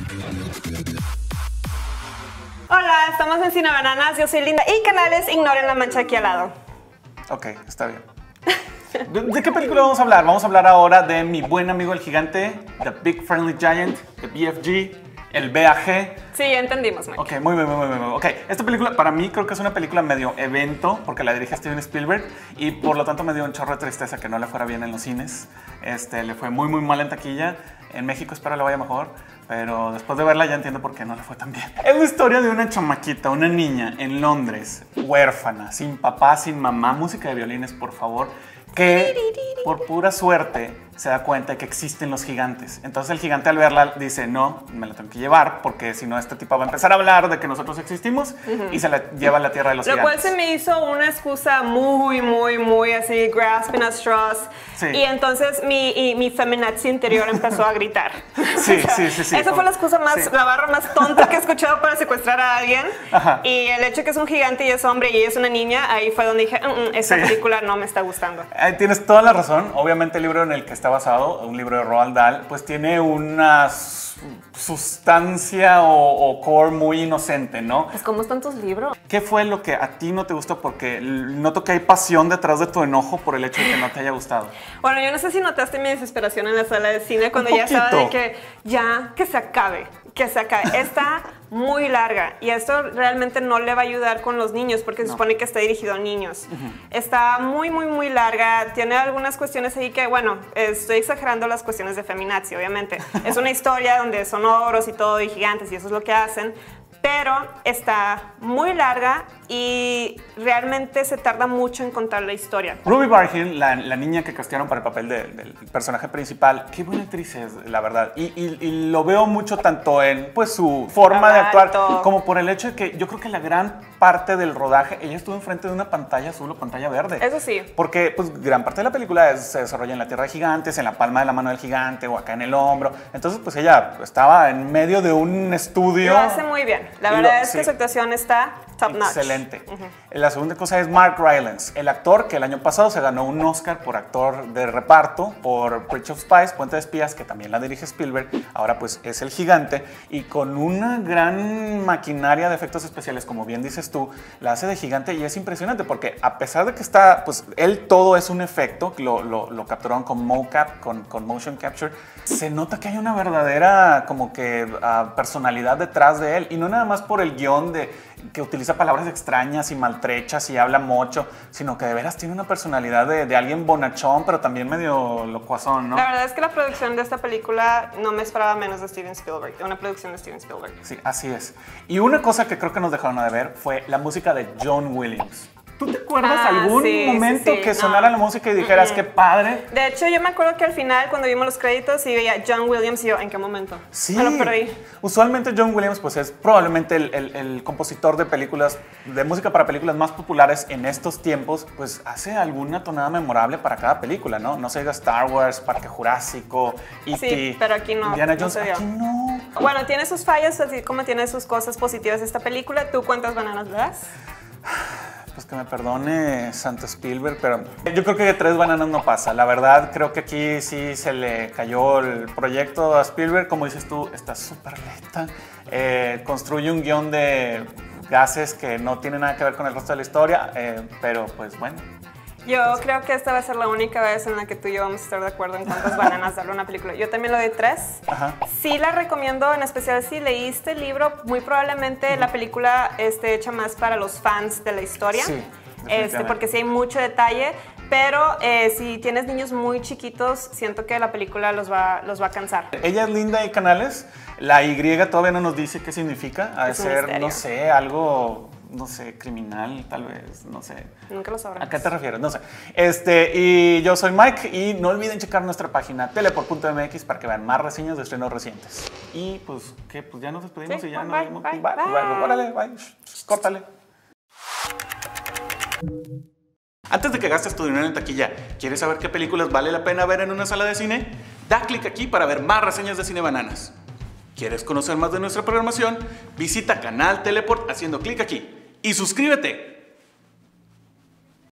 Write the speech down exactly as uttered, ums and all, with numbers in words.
Hola, estamos en Cine Bananas, yo soy Linda y canales, ignoren la mancha aquí al lado. Ok, está bien. ¿De, ¿De qué película vamos a hablar? Vamos a hablar ahora de Mi Buen Amigo el Gigante, The Big Friendly Giant, The B F G, el B A G. Sí, ya entendimos, Mike. Ok, muy bien, muy bien, muy bien. Ok, esta película para mí creo que es una película medio evento porque la dirige Steven Spielberg y por lo tanto me dio un chorro de tristeza que no le fuera bien en los cines. Este, le fue muy, muy mal en taquilla. En México espero le vaya mejor, pero después de verla ya entiendo por qué no le fue tan bien. Es la historia de una chamaquita, una niña en Londres, huérfana, sin papá, sin mamá, música de violines, por favor, que por pura suerte se da cuenta de que existen los gigantes. Entonces el gigante al verla dice, no, me la tengo que llevar porque si no este tipo va a empezar a hablar de que nosotros existimos uh-huh. y se la lleva a la tierra de los Lo gigantes. Lo cual se me hizo una excusa muy, muy, muy así, grasping at straws. Sí. Y entonces mi, y, mi feminazi interior empezó a gritar. Sí, o sea, sí, sí, sí. Esa fue la excusa más, sí. la barra más tonta que he escuchado para secuestrar a alguien. Ajá. Y el hecho que es un gigante y es hombre y ella es una niña, ahí fue donde dije, mm, esta sí. película no me está gustando. Eh, tienes toda la razón. Obviamente el libro en el que está basado, un libro de Roald Dahl, pues tiene una sustancia o, o core muy inocente, ¿no? Pues como están tus libros. ¿Qué fue lo que a ti no te gustó? Porque noto que hay pasión detrás de tu enojo por el hecho de que no te haya gustado. Bueno, yo no sé si notaste mi desesperación en la sala de cine cuando Un ya poquito. estaba de que ya, que se acabe, que se acabe. Está muy larga y esto realmente no le va a ayudar con los niños porque se no. supone que está dirigido a niños. Uh-huh. Está muy, muy, muy larga. Tiene algunas cuestiones ahí que, bueno, estoy exagerando las cuestiones de feminazi, obviamente. Es una historia donde son ogros y todo y gigantes y eso es lo que hacen. Pero está muy larga y realmente se tarda mucho en contar la historia. Ruby Barghill, la, la niña que castearon para el papel de, del personaje principal, qué buena actriz es, la verdad. Y, y, y lo veo mucho tanto en pues, su forma de actuar como por el hecho de que yo creo que la gran parte del rodaje, ella estuvo enfrente de una pantalla azul o pantalla verde. Eso sí. Porque pues, gran parte de la película es, se desarrolla en la Tierra de Gigantes, en la palma de la mano del gigante o acá en el hombro. Entonces pues ella estaba en medio de un estudio. Lo hace muy bien. La verdad lo, es sí. que su actuación está top notch. Excelente. Uh-huh. La segunda cosa es Mark Rylance, el actor que el año pasado se ganó un Oscar por actor de reparto por Bridge of Spies, Puente de Espías, que también la dirige Spielberg. Ahora pues es el gigante y con una gran maquinaria de efectos especiales, como bien dices tú, la hace de gigante y es impresionante porque a pesar de que está, pues él todo es un efecto, lo, lo, lo capturaron con mocap, con, con motion capture, se nota que hay una verdadera como que uh, personalidad detrás de él y no nada más por el guión de que utiliza palabras extrañas y maltrechas y habla mucho, sino que de veras tiene una personalidad de, de alguien bonachón, pero también medio locuazón, ¿no? La verdad es que la producción de esta película no me esperaba menos de Steven Spielberg, de una producción de Steven Spielberg. Sí, así es. Y una cosa que creo que nos dejaron de ver fue la música de John Williams. ¿Tú te acuerdas ah, algún sí, momento sí, sí. que sonara no. la música y dijeras, mm-hmm. qué padre? De hecho, yo me acuerdo que al final, cuando vimos los créditos, y veía John Williams y yo, ¿en qué momento? Sí. Me lo perdí. Usualmente John Williams pues, es probablemente el, el, el compositor de películas, de música para películas más populares en estos tiempos, pues hace alguna tonada memorable para cada película, ¿no? No se diga Star Wars, Parque Jurásico, E T Sí, pero aquí no. Indiana Jones, no aquí no. Bueno, tiene sus fallas, así como tiene sus cosas positivas esta película. ¿Tú cuántas bananas le das? Pues que me perdone Santo Spielberg, pero yo creo que de tres bananas no pasa. La verdad, creo que aquí sí se le cayó el proyecto a Spielberg. Como dices tú, está súper lenta. Eh, construye un guión de gases que no tiene nada que ver con el resto de la historia, eh, pero pues bueno. Yo Entonces, creo que esta va a ser la única vez en la que tú y yo vamos a estar de acuerdo en cuántas bananas darle a una película. Yo también le doy tres. Ajá. Sí la recomiendo, en especial si leíste el libro. Muy probablemente uh-huh. la película esté hecha más para los fans de la historia. Sí, este, porque sí hay mucho detalle. Pero eh, si tienes niños muy chiquitos, siento que la película los va, los va a cansar. Ella es Linda y Canales. La Y todavía no nos dice qué significa. Ha de ser, misterio. no sé, algo... no sé, criminal, tal vez, no sé. Nunca lo sabrás. ¿A qué te refieres? No sé. Este, y yo soy Mike y no olviden checar nuestra página teleport punto m x para que vean más reseñas de estrenos recientes. Y pues, ¿qué? Pues ya nos despedimos sí, y ya bye, nos vemos. Bye, bye, bye, bye, bye. Órale, bye. Córtale. Antes de que gastes tu dinero en taquilla, ¿quieres saber qué películas vale la pena ver en una sala de cine? Da clic aquí para ver más reseñas de Cine Bananas. ¿Quieres conocer más de nuestra programación? Visita Canal Teleport haciendo clic aquí y suscríbete.